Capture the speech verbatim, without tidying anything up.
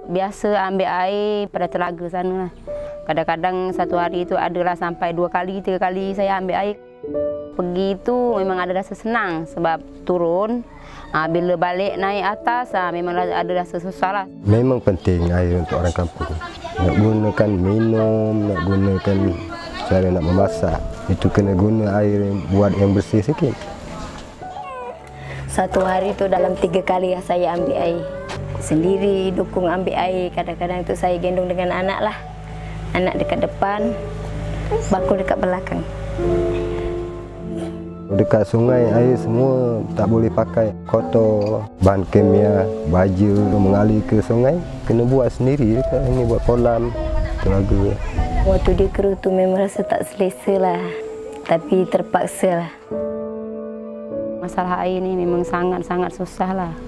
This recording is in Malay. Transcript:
Biasa ambil air pada telaga sana lah. Kadang-kadang satu hari itu adalah sampai dua kali, tiga kali saya ambil air. Pergi itu memang ada rasa senang sebab turun. Ha, bila balik naik atas, ha, memang ada rasa susah lah. Memang penting air untuk orang kampung. Nak gunakan minum, nak gunakan cara nak memasak. Itu kena guna air yang buat yang bersih sikit. Satu hari itu dalam tiga kali saya ambil air. Sendiri dukung ambil air. Kadang-kadang itu saya gendong dengan anak lah. Anak dekat depan, bakul dekat belakang. Dekat sungai air semua tak boleh pakai, kotor, bahan kimia, baja mengalir ke sungai, kena buat sendiri dekat ini, buat kolam, telaga. Waktu dia keruh tu memang rasa tak selesa lah, tapi terpaksa lah. Masalah air ni memang sangat-sangat susah lah.